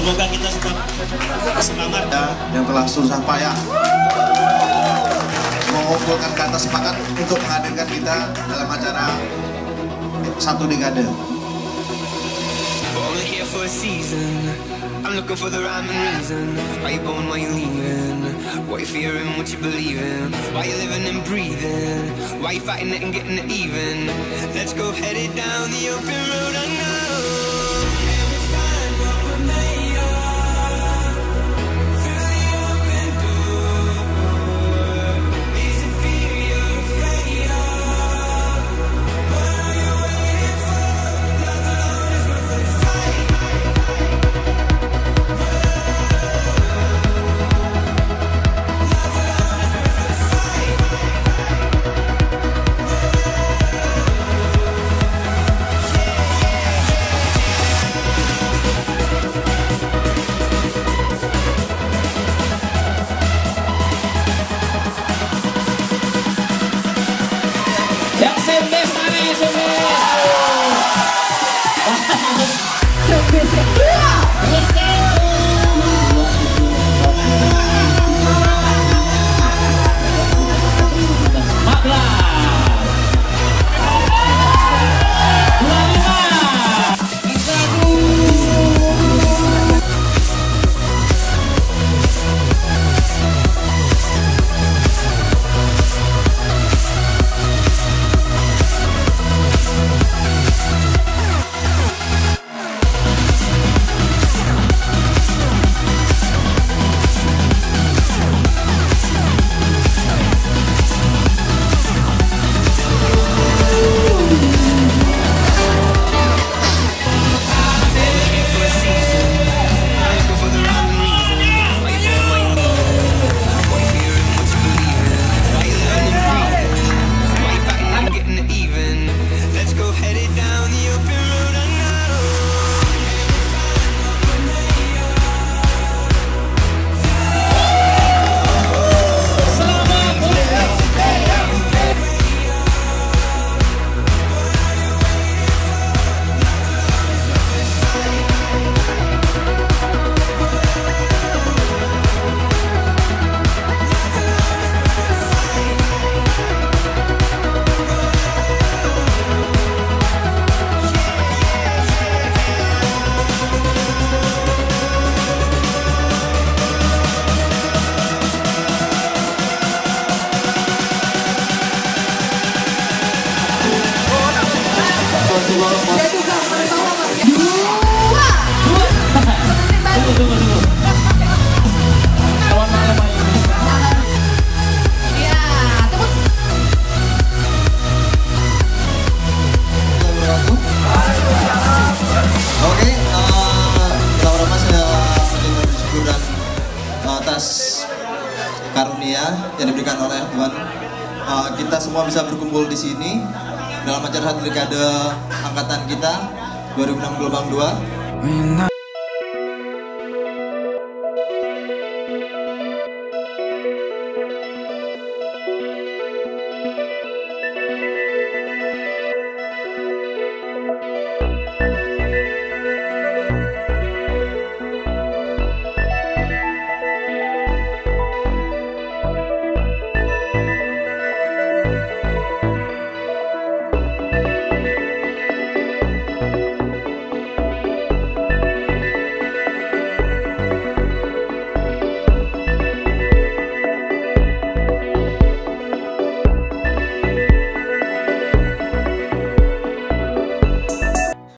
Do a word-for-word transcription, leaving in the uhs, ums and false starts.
Semoga kita tetap semangat ya, yang telah susah payah mengumpulkan kata semangat untuk menghadirkan kita dalam acara satu dekade. I'm looking for the rhyme and reason. Why you born, why you leaving? What you fearing, what you believing? Why you living and breathing? Why you fighting it and getting it even? Let's go headed down the open road I know. And we find what we're made of through the open door. Is it fear you're afraid of? What are you waiting for? Love alone is worth the fight. Karunia yang diberikan oleh Tuhan, uh, kita semua bisa berkumpul di sini dalam acara satu dekade angkatan kita dua ribu enam gelombang dua.